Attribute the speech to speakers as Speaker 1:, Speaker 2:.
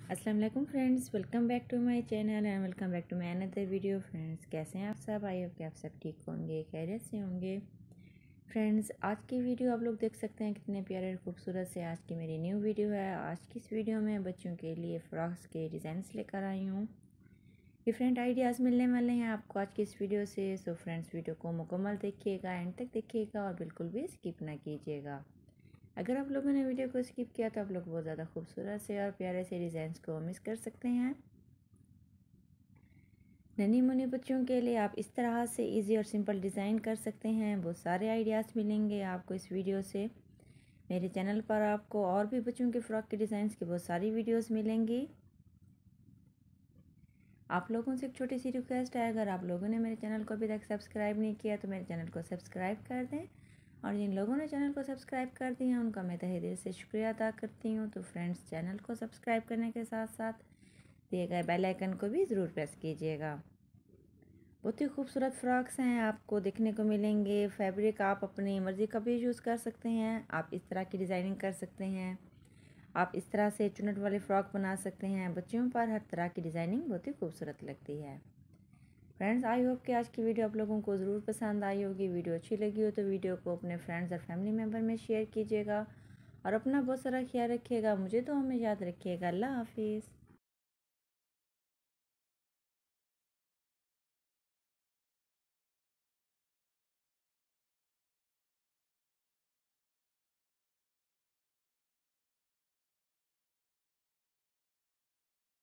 Speaker 1: अस्सलाम वालेकुम friends, welcome back to my channel and welcome back to my another video. Friends, कैसे हैं आप सब? आई होप कि आप सब ठीक होंगे, खैरियत से होंगे। फ्रेंड्स, आज की वीडियो आप लोग देख सकते हैं कितने प्यारे और खूबसूरत से आज की मेरी न्यू वीडियो है। आज की इस वीडियो में बच्चों के लिए फ्रॉक्स के डिज़ाइंस लेकर आई हूँ। डिफरेंट आइडियाज़ मिलने वाले हैं आपको आज की इस वीडियो से। सो फ्रेंड्स, वीडियो को मुकम्मल देखिएगा, एंड तक देखिएगा और बिल्कुल भी स्किप ना कीजिएगा। अगर आप लोगों ने वीडियो को स्किप किया तो आप लोग बहुत ज़्यादा खूबसूरत से और प्यारे से डिज़ाइंस को मिस कर सकते हैं। नन्ही मुन्नी बच्चों के लिए आप इस तरह से इजी और सिंपल डिज़ाइन कर सकते हैं। बहुत सारे आइडियाज़ मिलेंगे आपको इस वीडियो से। मेरे चैनल पर आपको और भी बच्चों के फ़्रॉक के डिज़ाइंस की बहुत सारी वीडियोस मिलेंगी। आप लोगों से एक छोटी सी रिक्वेस्ट है, अगर आप लोगों ने मेरे चैनल को अभी तक सब्सक्राइब नहीं किया तो मेरे चैनल को सब्सक्राइब कर दें, और जिन लोगों ने चैनल को सब्सक्राइब कर दिया उनका मैं तहे दिल से शुक्रिया अदा करती हूँ। तो फ्रेंड्स, चैनल को सब्सक्राइब करने के साथ साथ दिए गए बेल आइकन को भी ज़रूर प्रेस कीजिएगा। बहुत ही खूबसूरत फ्रॉक्स हैं आपको देखने को मिलेंगे। फैब्रिक आप अपनी मर्ज़ी का भी यूज़ कर सकते हैं। आप इस तरह की डिज़ाइनिंग कर सकते हैं। आप इस तरह से चुनट वाले फ्रॉक बना सकते हैं। बच्चियों पर हर तरह की डिज़ाइनिंग बहुत ही खूबसूरत लगती है। फ्रेंड्स, आई होप कि आज की वीडियो आप लोगों को ज़रूर पसंद आई होगी। वीडियो अच्छी लगी हो तो वीडियो को अपने फ्रेंड्स और फैमिली मेम्बर में शेयर कीजिएगा और अपना बहुत सारा ख्याल रखिएगा। मुझे तो हमें याद रखिएगा। अल्लाह हाफिज़।